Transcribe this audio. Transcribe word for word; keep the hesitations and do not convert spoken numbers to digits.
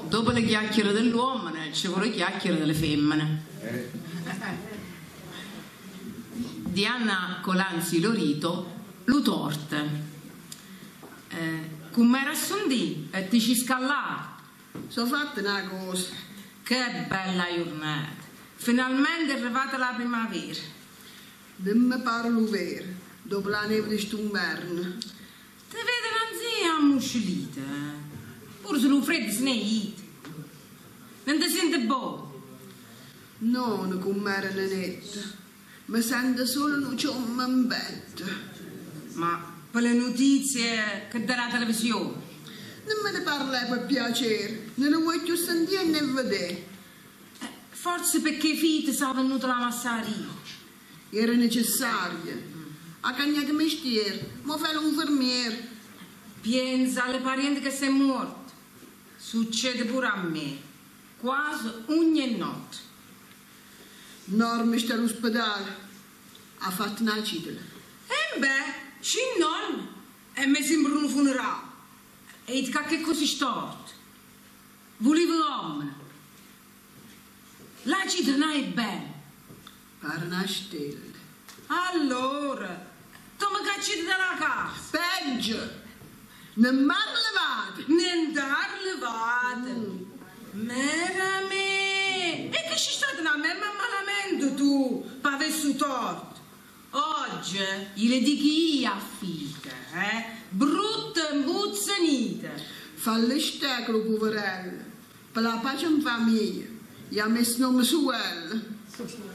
Dopo le chiacchiere dell'uomo ci vuole le chiacchiere delle femmine. Eh. Diana Colanzi Lorito, Lutorte. Eh, come era sondì e ti ci scallare. So fatta una cosa. Che bella giornata. Finalmente è arrivata la primavera. Non mi parlo vero, dopo la neve di stummerno. Ti vede l'anzia ammuscelita. Pure se lo freddo se ne è. Non ti sente buono? Non come era Nanetta. Mi sento solo un ciommo in petto. Ma per le notizie che dà la televisione? Non me ne parla per piacere, non lo vuoi più sentire né vedere. Eh, forse perché i figli sono venuti alla massaria. Era necessario. Ha cagnato mestiere, ma fa l'infermiere. Pensa alle parenti che sei morto. Succede pure a me, quasi ogni notte. Norma sta all'ospedale, ha fatto una citola. E beh, ci non, e mi sembra un funerale. E che così storto. Volevo l'uomo. La citola è bella. Pare una stella. Allora, tu mi cacci dalla casa. Peggio, non mi ha levato. Non ti ha levato. Mm. Mera me. E che ci state da me, ma malamente tu, per aver su torto. Oggi, gliele dico io a figa, eh? Brutta imbuzzanita. Falle stecolo, poverella. Per la pace in famiglia. Gli ha messo nome su elle.